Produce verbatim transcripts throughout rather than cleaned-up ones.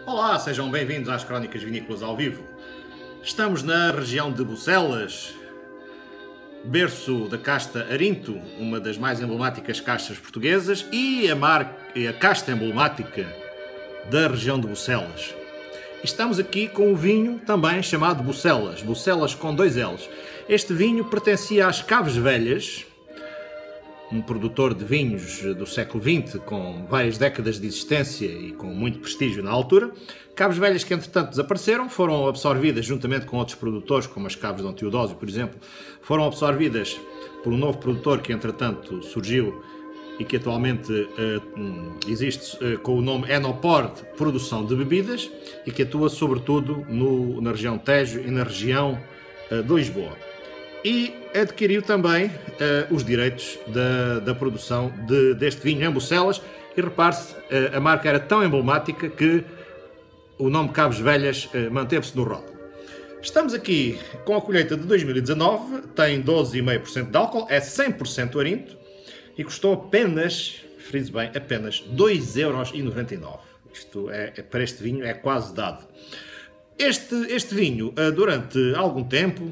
Olá, sejam bem-vindos às Crónicas Vinícolas ao vivo. Estamos na região de Bucelas, berço da casta Arinto, uma das mais emblemáticas castas portuguesas, e a, mar... a casta emblemática da região de Bucelas. Estamos aqui com um vinho também chamado Bucelas, Bucelas com dois L's. Este vinho pertencia às Caves Velhas, um produtor de vinhos do século vinte com várias décadas de existência e com muito prestígio na altura. Caves Velhas que entretanto desapareceram, foram absorvidas juntamente com outros produtores, como as Caves de Dom Teodósio, por exemplo, foram absorvidas por um novo produtor que entretanto surgiu e que atualmente uh, existe uh, com o nome Enopor Produção de Bebidas e que atua sobretudo no, na região Tejo e na região uh, de Lisboa. E adquiriu também uh, os direitos da, da produção de, deste vinho em Bucelas. E repare-se, uh, a marca era tão emblemática que o nome Caves Velhas uh, manteve-se no rótulo. Estamos aqui com a colheita de dois mil e dezanove, tem doze vírgula cinco por cento de álcool, é cem por cento Arinto e custou apenas, frise bem, apenas dois euros e noventa e nove. Isto é, é, para este vinho é quase dado. Este, este vinho, uh, durante algum tempo,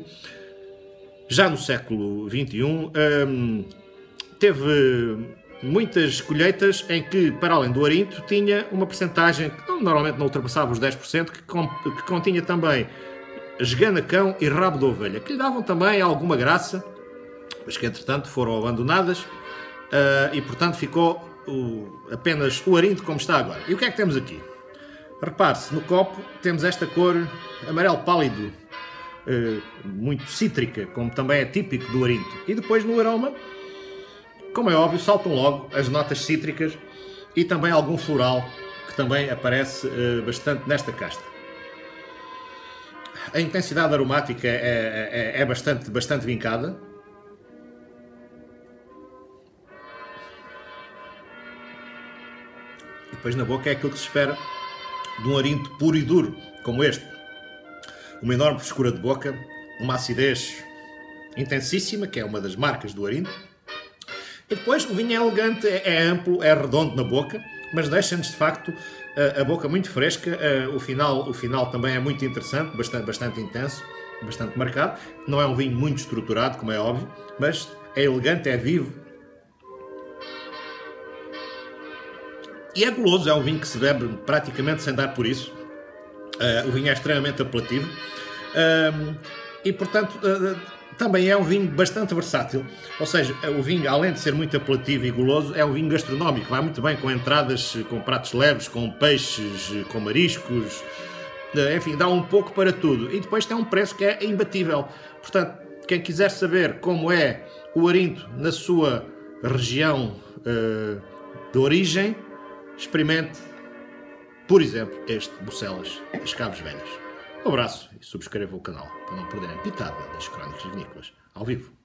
já no século vinte e um, um, teve muitas colheitas em que, para além do Arinto, tinha uma percentagem que normalmente não ultrapassava os dez por cento, que, com, que continha também esganacão e rabo de ovelha, que lhe davam também alguma graça, mas que entretanto foram abandonadas uh, e portanto ficou o, apenas o Arinto como está agora. E o que é que temos aqui? Repare-se, no copo temos esta cor amarelo pálido, Uh, muito cítrica, como também é típico do Arinto. E depois no aroma, como é óbvio, saltam logo as notas cítricas e também algum floral, que também aparece uh, bastante nesta casta. A intensidade aromática é, é, é bastante, bastante vincada. E depois na boca é aquilo que se espera de um Arinto puro e duro, como este. Uma enorme frescura de boca, uma acidez intensíssima, que é uma das marcas do Arinto. E depois o vinho é elegante, é amplo, é redondo na boca, mas deixa-nos de facto a boca muito fresca. O final, o final também é muito interessante, bastante, bastante intenso, bastante marcado. Não é um vinho muito estruturado, como é óbvio, mas é elegante, é vivo. E é goloso, é um vinho que se bebe praticamente sem dar por isso. Uh, o vinho é extremamente apelativo uh, e, portanto, uh, também é um vinho bastante versátil. Ou seja, o vinho, além de ser muito apelativo e goloso, é um vinho gastronómico. Vai muito bem com entradas, com pratos leves, com peixes, com mariscos. Uh, enfim, dá um pouco para tudo. E depois tem um preço que é imbatível. Portanto, quem quiser saber como é o Arinto na sua região uh, de origem, experimente, por exemplo, este Bucelas das Caves Velhas. Um abraço e subscreva o canal para não perderem pitada das Crónicas Vinícolas ao vivo.